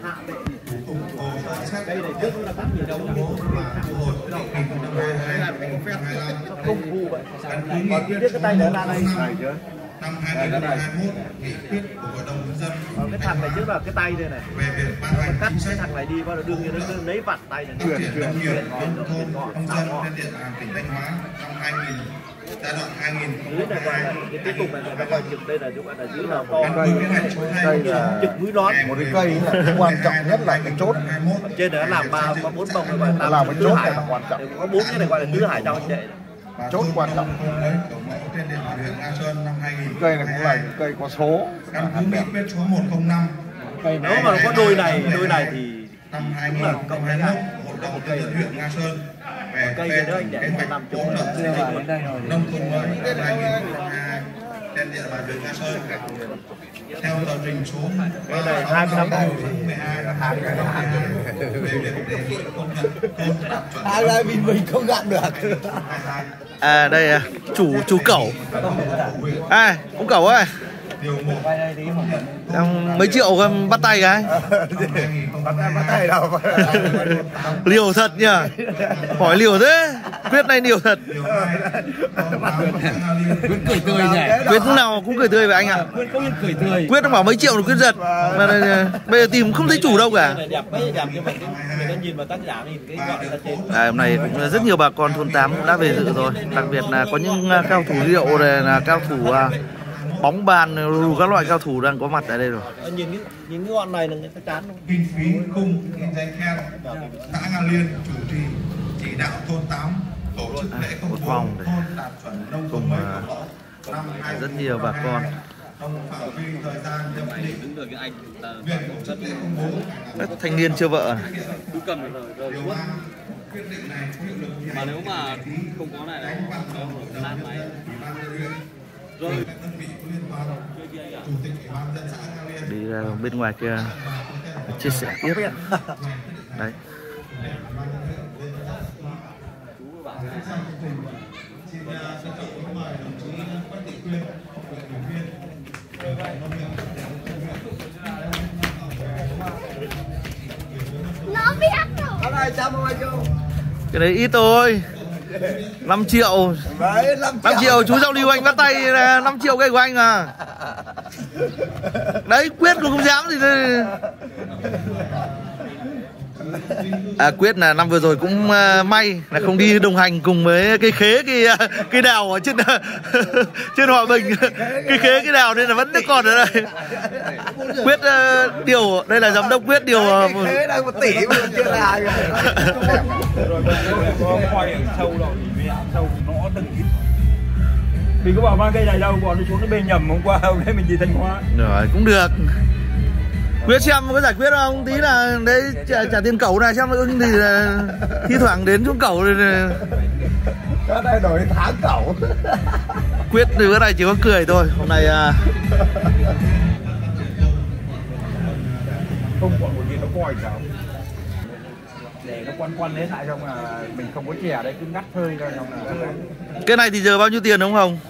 Đây này trước là bắt gì đâu công phu vậy. Còn biết cái tay nữa là đây. Năm 2021, nghị quyết của Hội đồng Nhân dân. Cái thằng này trước là cái tay đây này. Về việc ban hành cắt chính sách cái thằng này đi, bắt đầu đương nhiên nó lấy vặt tay này. chuyển nông nghiệp đến thôn nông dân trên địa bàn tỉnh Thanh Hóa năm 2000, giai đoạn 2022. Cái tiếp tục này người ta coi chừng đây là chúng ta là dưới là to. Cây là chừng mũi nón. một cái cây là quan trọng nhất là cái chốt. Trên đó làm 4 bông rồi mà làm cái chốt này là quan trọng. Có 4 cái này gọi là tứ hải trong đệ. Chốt quan trọng. Trên địa bàn huyện Nga Sơn năm 2000. Cây này cũng là cây có số. Căn cứ nghị quyết số 105. Nếu mà có đôi này thì năm 2021 Hội đồng Nhân dân huyện Nga Sơn về phê chuẩn kế hoạch hỗ trợ xây dựng nông thôn mới năm 2022 trên địa bàn huyện Nga Sơn. Theo tờ trình số 25 tháng 12 năm 2022 về việc đề nghị công nhận thôn đạt chuẩn Ai vì mình không gặm được. À đây à, chủ cẩu. À, ông cẩu ơi. Mấy triệu bắt tay cái. Bắt tay đâu. Liều thật nhỉ. Hỏi liều thế. Quyết này liều thật. Quyết cười tươi nhỉ. Quyết lúc nào cũng cười tươi với anh ạ. Quyết không cười tươi. Quyết nó bảo mấy triệu là Quyết giật. Mà bây giờ tìm không thấy chủ đâu cả. Hôm nay cũng rất nhiều bà con thôn 8 cũng đã về dự rồi. Đặc biệt là có những cao thủ rượu này, là cao thủ bóng bàn, các loại cao thủ đang có mặt tại đây rồi. Nhìn cái ngọn này là người ta chán không? Kinh phí cung in giấy khen xã Nga Liên chủ trì chỉ đạo thôn 8 tổ chức lễ công bố thôn đạt chuẩn nông thôn mới của họ năm 2022. Rất nhiều bà con. Trong phạm vi thời gian theo quy định, việc tổ chức lễ công bố Các thanh niên chưa vợ này. Cứ cầm rồi quyết định này có hiệu lực mà nếu mà không có này nó lan máy rồi Đi ra bên ngoài kia chia sẻ tiếp. Đấy. Nó biết rồi. Cái đấy ít thôi. 5 triệu. 5 triệu chú giao lưu anh bắt tay là 5 triệu cây của anh à. Đấy Quyết cũng không dám gì thôi. À, Quyết là năm vừa rồi cũng may là không đi đồng hành cùng với cây khế cây đào ở trên trên Hòa Bình. Cây khế cây đào nên là vẫn còn ở đây. Quyết điều đây là giám đốc Quyết điều Thế đang 1 tỷ mà chưa là mình có bảo mang cây này đâu, bọn nó xuống nó bên nhầm hôm qua hôm nay mình đi Thanh Hóa. Rồi cũng được. Quyết xem có giải quyết không? Tí là đấy trả tiền cẩu này xem ưng thì là thi thoảng đến xuống cẩu rồi. Cái này đổi tháng cẩu. Quyết từ cái này chỉ có cười thôi. Hôm nay Không còn một gì nó coi sao. Để nó quăn đến lại xong là mình không có chè đấy, cứ ngắt hơi ra xong là. cái này thì giờ bao nhiêu tiền đúng không?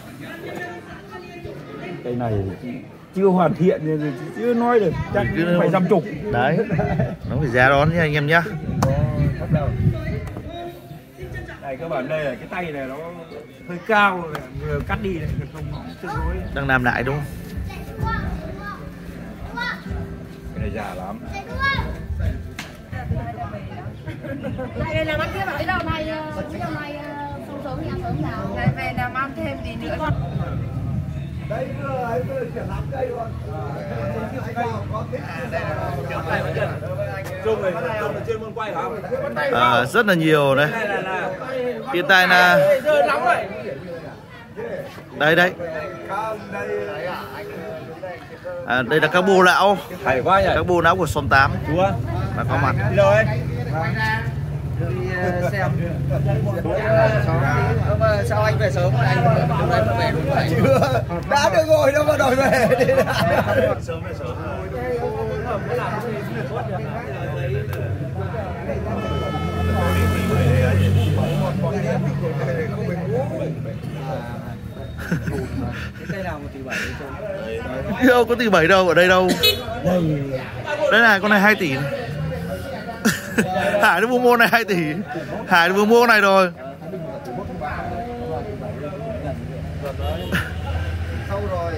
Cái này chưa hoàn thiện nên chưa nói được, chắc phải 50. Đấy. Nó phải giá đón nha anh em nhá. Này các bạn, đây là cái tay này nó hơi cao, vừa cắt đi này, không tương đối. Đang làm lại đúng không? Cái này già lắm. Này làm ăn kia bảo cái đầu này xong sớm nhà sớm nào. Này về làm ăn thêm gì nữa. Đấy vừa chuyển làm cây luôn. Rất là nhiều đấy. Hiện tại là đây đây là các bồ lão. Hay quá nhỉ. Các bồ lão của xóm 8 là có mặt. Xem sao anh về sớm anh về đúng vậy. Chưa, đã được rồi đâu mà đòi về. Sớm về sớm. Đâu có tỷ 7 đâu, ở đây đâu. Đây này, con này 2 tỷ. Hải nó mua này 2 tỷ. Hải vừa mua con này rồi. Sâu rồi.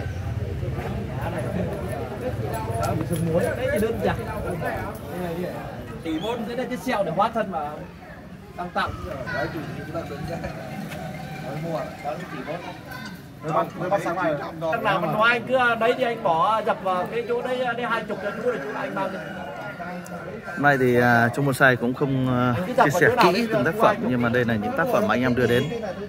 Muốn đấy thì đơn giản. Tỷ môn thế này cái sẹo để hóa thân mà tăng tặng. Đấy chủ chúng ta đứng ra. Mua đó tỷ môn. Mới bắt sáng này. Thằng nào mà nói anh cứ đấy thì anh bỏ dập vào cái chỗ đấy 20 cho chú để chú anh mang đi. Hôm nay thì Trung Bonsai cũng không chia sẻ kỹ từng tác phẩm, nhưng mà đây là những tác phẩm mà anh em đưa đến.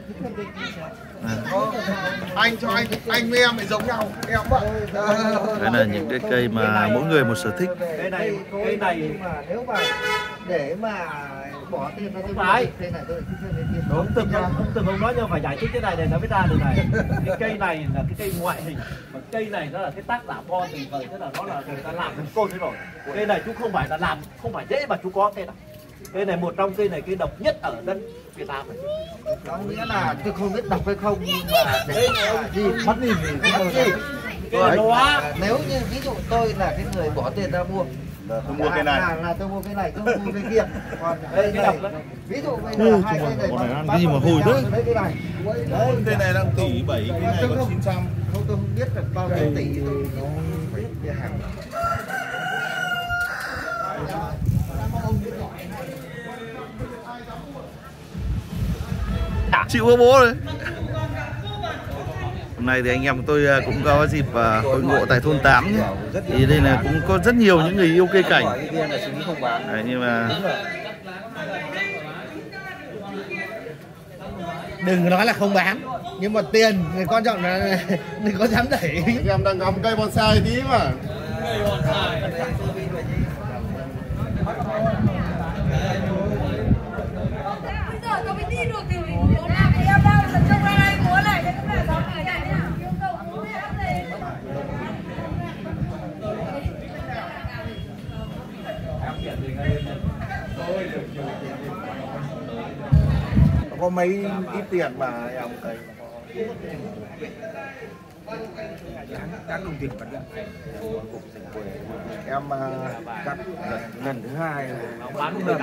Anh cho anh với em lại giống nhau, em vậy. Đây là những cái cây mà mỗi người một sở thích. Cây này mà nếu mà để mà bỏ tiền ra cây này tôi ông từng nói nhưng phải giải thích cái này để nó mới ra được này. Cái cây này là cái cây ngoại hình, mà cây này nó là cái tác giả bo tình vời, tức là nó là người ta làm thành côn thế rồi. Cây này chú không phải là làm, không phải dễ mà chú có cây này. Cây này một trong cây này cây độc nhất ở đất Việt Nam này. có nghĩa là tôi không biết đọc hay không, nhưng mà để gì bắt gì nếu như ví dụ tôi là cái người bỏ tiền ra mua, tôi mua cái này là tôi mua cái này, tôi mua cái kia. Còn đây cái này, độc ví dụ bây giờ hai cây này cái gì mà hôi thế? cái này. Cây này đang tỷ 7, cái này còn 900. Không, tôi không biết được bao nhiêu tỷ, tôi không biết về hàng. Chịu bố bố rồi. Hôm nay thì anh em tôi cũng có dịp hội ngộ tại thôn 8 nhé. Thì đây là cũng có rất nhiều những người yêu cây cảnh. Đấy, nhưng mà Đừng nói là không bán, nhưng mà tiền thì quan trọng là đừng có dám đẩy. Em đang ngắm cây bonsai tí mà. Bây giờ tôi mới đi được thì mình muốn làm em đâu mà trông ra đây muốn này cái này đó phải này thế nào yêu cầu muốn làm gì. Có mấy ít tiền mà em cây. Các đồng tiền vật em cắt lần thứ 2 bán được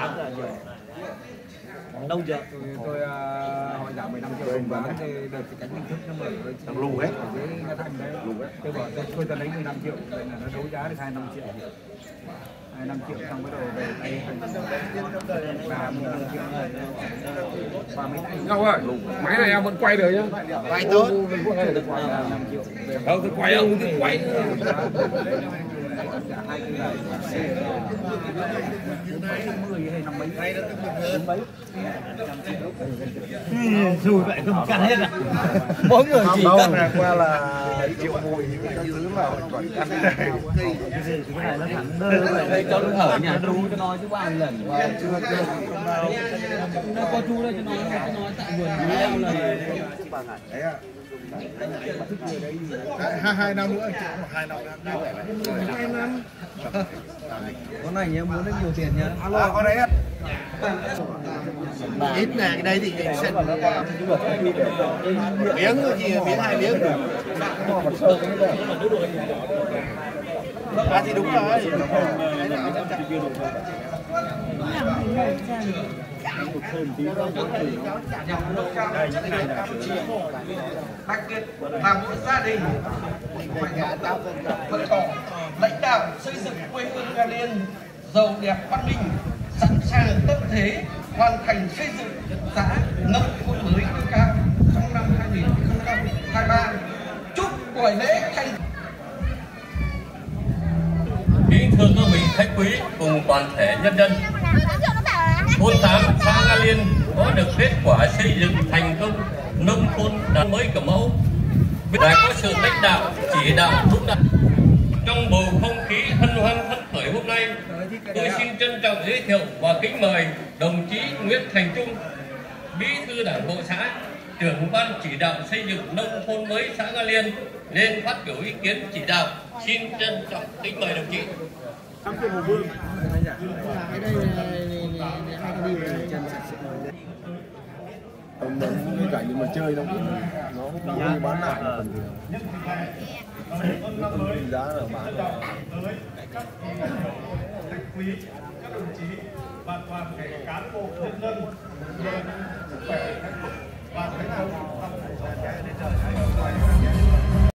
đâu chưa? tôi hỏi giảm 15 triệu đồng bán thì được cái cánh hình thức nó mở thằng lù hết với Nga Thanh đấy, tôi bảo tôi ta lấy 15 triệu, vậy là nó đấu giá được 25 triệu. 25 triệu xong bắt đầu về tay và 15 triệu và Ngọc ơi, máy này em vẫn quay được nhá, Quay tốt. Tôi quay ông thì quay Dù vậy không cắt hết à? Mỗi người chỉ cắt này qua là triệu mùi cái thứ mà còn cắt này. Cái này nó thẳng đơ vậy cho nó thở nhà chú cho nói chứ bao lần. Nó có chú đây cho nói tại vườn leo này. Đấy ạ. 2 năm nữa, 2 năm. 2 năm. Con này nhá, muốn được nhiều tiền nhá. Alo, con đấy ạ. ít là cái đây thì sẽ Miếng gì, miếng 2 miếng được. À thì đúng rồi. Đặc biệt là mỗi gia đình phải có đạo phật tỏ lãnh đạo xây dựng quê hương Nga Liên giàu đẹp văn minh, sẵn sàng tất thế hoàn thành xây dựng xã nông thôn mới nâng cao trong năm 2023. Chúc buổi lễ thành. Kính thưa quý vị khách quý cùng toàn thể nhân dân, thôn 8 xã Nga Liên có được kết quả xây dựng thành công nông thôn mới kiểu mẫu, đã có sự lãnh đạo chỉ đạo đúng đắn. Trong bầu không khí hân hoan phấn khởi hôm nay, tôi xin trân trọng giới thiệu và kính mời đồng chí Nguyễn Thành Trung, Bí thư Đảng bộ xã, trưởng ban chỉ đạo xây dựng nông thôn mới xã Nga Liên lên phát biểu ý kiến chỉ đạo. Xin trân trọng kính mời đồng chí. Cái cảnh mà chơi nó cũng bán lại là phần giá là bán các quý, các đồng chí và toàn thể cán bộ nhân dân